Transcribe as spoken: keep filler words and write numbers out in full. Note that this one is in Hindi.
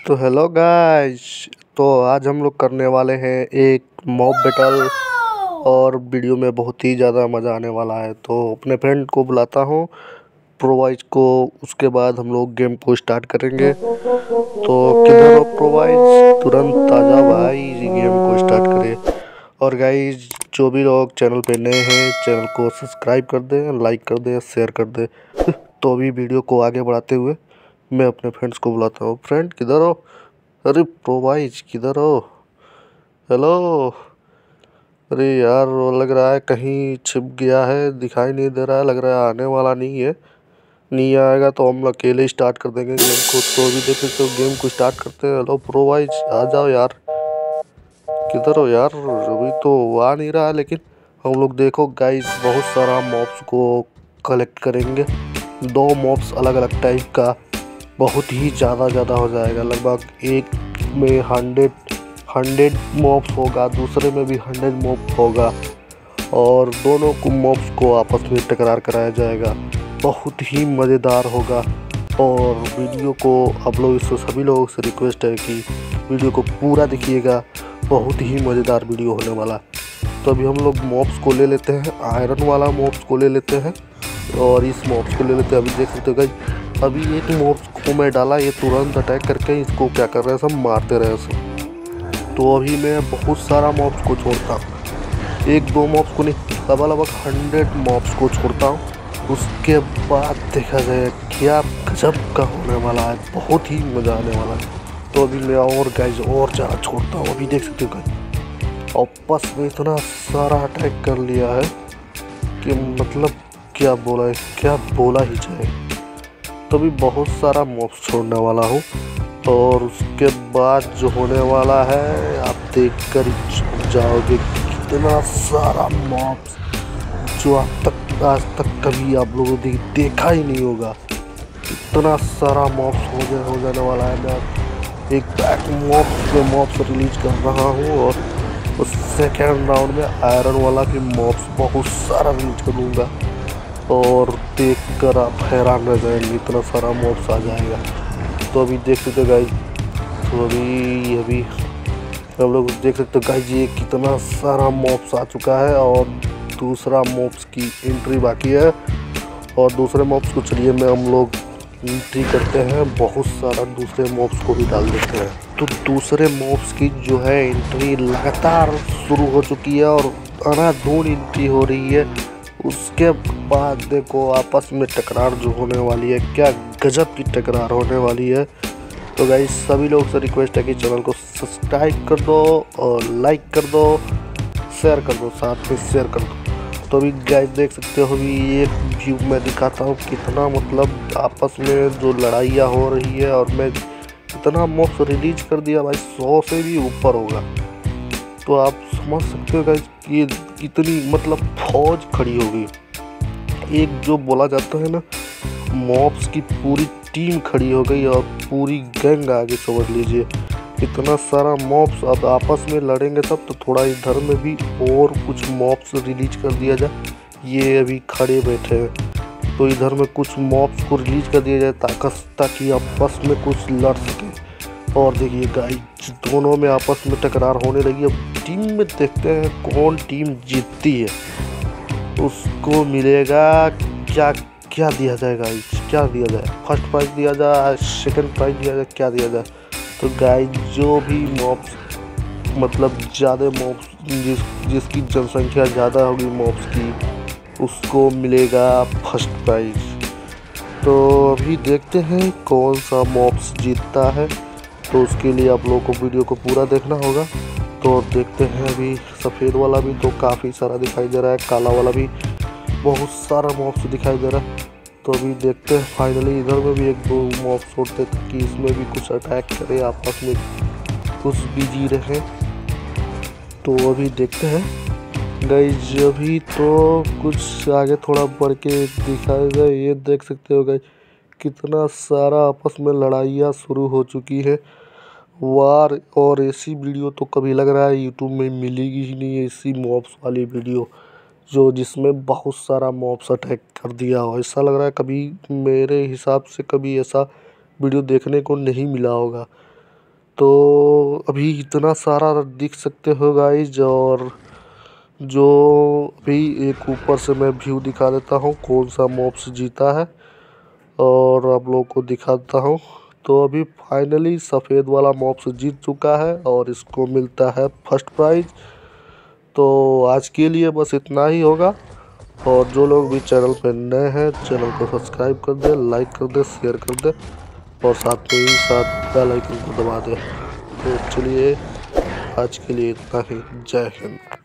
तो हेलो गाइस। तो आज हम लोग करने वाले हैं एक मॉब बैटल और वीडियो में बहुत ही ज़्यादा मज़ा आने वाला है। तो अपने फ्रेंड को बुलाता हूँ, प्रोवाइज को। उसके बाद हम लोग गेम को स्टार्ट करेंगे। तो किधर हो प्रोवाइज, तुरंत ताज़ा भाई, गेम को स्टार्ट करें। और गाइस जो भी लोग चैनल पे नए हैं, चैनल को सब्सक्राइब कर दें, लाइक कर दें, शेयर कर दें। तो अभी वीडियो को आगे बढ़ाते हुए मैं अपने फ्रेंड्स को बुलाता हूँ। फ्रेंड किधर हो? अरे प्रोवाइज किधर हो? हेलो। अरे यार वो लग रहा है कहीं छिप गया है, दिखाई नहीं दे रहा है, लग रहा है आने वाला नहीं है। नहीं आएगा तो हम अकेले स्टार्ट कर देंगे गेम को। तो अभी देख सकते हो, गेम को स्टार्ट करते हैं। हेलो प्रोवाइज आ जाओ यार, किधर हो यार? अभी तो आ नहीं रहा है, लेकिन हम लोग देखो गाइस बहुत सारा मॉब्स को कलेक्ट करेंगे। दो मॉब्स अलग अलग टाइप का, बहुत ही ज़्यादा ज़्यादा हो जाएगा। लगभग एक में हंड्रेड हंड्रेड मॉब्स होगा, दूसरे में भी हंड्रेड मॉब होगा, और दोनों को मॉब्स को आपस में टकरार कराया जाएगा। बहुत ही मज़ेदार होगा। और वीडियो को आप लोग इससे सभी लोगों से रिक्वेस्ट है कि वीडियो को पूरा देखिएगा, बहुत ही मज़ेदार वीडियो होने वाला। तो अभी हम लोग मॉब्स को ले लेते हैं, आयरन वाला मॉब्स को ले लेते हैं और इस मॉब्स को ले लेते हैं। अभी देख सकते हो गाइस, अभी एक मॉब्स को मैं डाला, ये तुरंत अटैक करके इसको क्या कर रहे हैं, सब मारते रहे सब। तो अभी मैं बहुत सारा मॉब्स को छोड़ता हूँ, एक दो मॉब्स को नहीं, लगभग लगभग हंड्रेड मॉब्स को छोड़ता हूँ। उसके बाद देखा जाए क्या गजब का होने वाला है, बहुत ही मज़ा आने वाला है। तो अभी मैं और गाइस और ज़्यादा छोड़ता हूँ। अभी देख सकते हो गाइस, आपस में इतना सारा अटैक कर लिया है कि मतलब क्या बोला है, क्या बोला ही जाए। तो भी बहुत सारा मॉब्स छोड़ने वाला हूँ, और उसके बाद जो होने वाला है आप देख कर जाओगे। कितना सारा मॉब्स जो आप तक आज तक कभी आप लोगों ने देखा ही नहीं होगा, इतना सारा मॉब्स हो जाए हो जाने वाला है। मैं एक बैक मॉब्स में मॉब्स रिलीज कर रहा हूँ, और उस सेकेंड राउंड में आयरन वाला की मॉब्स बहुत सारा रिलीज करूँगा, और देख कर आप हैरान रह जाएंगे, इतना सारा मॉब्स आ जाएगा। तो अभी देख सकते हो गाइस, तो अभी अभी हम लोग देख सकते हो गाइस, ये कितना सारा मॉब्स आ चुका है, और दूसरा मॉब्स की एंट्री बाकी है। और दूसरे मॉब्स को चलिए मैं हम लोग एंट्री करते हैं, बहुत सारा दूसरे मॉब्स को भी डाल देते हैं। तो दूसरे मॉब्स की जो है एंट्री लगातार शुरू हो चुकी है, और अनाधून एंट्री हो रही है। उसके बाद देखो आपस में टकरार जो होने वाली है, क्या गजब की टकरार होने वाली है। तो गाइस सभी लोग से रिक्वेस्ट है कि चैनल को सब्सक्राइब कर दो, और लाइक कर दो, शेयर कर दो, साथ में शेयर कर दो। तो अभी गाइस देख सकते हो, अभी ये व्यू मैं दिखाता हूँ कितना मतलब आपस में जो लड़ाइयाँ हो रही है, और मैं इतना मॉब्स रिलीज कर दिया भाई, सौ से भी ऊपर होगा। तो आप समझ सकते हो गाइस ये कितनी मतलब फौज खड़ी हो गई। एक जो बोला जाता है ना, मॉब्स की पूरी टीम खड़ी हो गई, और पूरी गैंग आगे समझ लीजिए। इतना सारा मॉब्स अब आपस में लड़ेंगे तब तो थोड़ा इधर में भी और कुछ मॉब्स रिलीज कर दिया जाए। ये अभी खड़े बैठे हैं, तो इधर में कुछ मॉब्स को रिलीज कर दिया जाए ताकत ताकि आपस में कुछ लड़ सके। और देखिए गाइस दोनों में आपस में टकरार होने लगी। अब टीम में देखते हैं कौन टीम जीतती है, उसको मिलेगा क्या क्या दिया जाएगा, क्या दिया जाए, फर्स्ट प्राइज दिया जाए, सेकंड प्राइज दिया जाए, क्या दिया जाए। तो गाइस जो भी मॉब्स मतलब ज़्यादा मॉब्स जिस जिसकी जनसंख्या ज़्यादा होगी मॉब्स की, उसको मिलेगा फर्स्ट प्राइज। तो अभी देखते हैं कौन सा मॉब्स जीतता है। तो उसके लिए आप लोगों को वीडियो को पूरा देखना होगा। तो देखते हैं, अभी सफ़ेद वाला भी तो काफ़ी सारा दिखाई दे रहा है, काला वाला भी बहुत सारा मॉब्स दिखाई दे रहा है। तो अभी देखते हैं फाइनली इधर में भी एक दो मॉब्स छोड़ते ताकि इसमें भी कुछ अटैक करे, आपस में कुछ बिजी रहे। तो अभी देखते हैं गाइस, अभी तो कुछ आगे थोड़ा बढ़ के दिखाएगा। ये देख सकते हो गाइस कितना सारा आपस में लड़ाइयाँ शुरू हो चुकी है। वार और ऐसी वीडियो तो कभी लग रहा है यूट्यूब में मिलेगी ही नहीं, ऐसी मॉब्स वाली वीडियो जो जिसमें बहुत सारा मॉब्स अटैक कर दिया हो। ऐसा लग रहा है कभी मेरे हिसाब से कभी ऐसा वीडियो देखने को नहीं मिला होगा। तो अभी इतना सारा दिख सकते हो गाइज। और जो अभी एक ऊपर से मैं व्यू दिखा देता हूँ कौन सा मॉब्स जीता है और आप लोगों को दिखाता हूँ। तो अभी फाइनली सफ़ेद वाला मॉब्स जीत चुका है और इसको मिलता है फर्स्ट प्राइज़। तो आज के लिए बस इतना ही होगा। और जो लोग भी चैनल पर नए हैं चैनल को सब्सक्राइब कर दे, लाइक कर दे, शेयर कर दे और साथ में ही साथ बेल आइकन को दबा दे। तो चलिए आज के लिए इतना ही। जय हिंद।